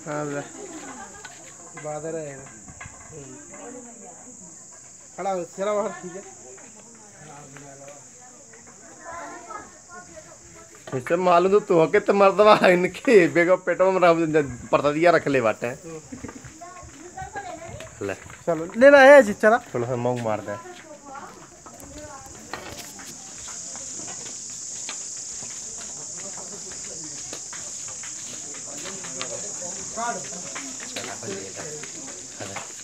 हाँ ले बादल है खड़ा हो चला बाहर ठीक है इससे मालूम तो तू के तो मर्दवा इनके बेगो पेटो में पड़ता दिया रख ले बाटे ले चलो लेना है जी चला थोड़ा सा मौंग मार दे कार्ड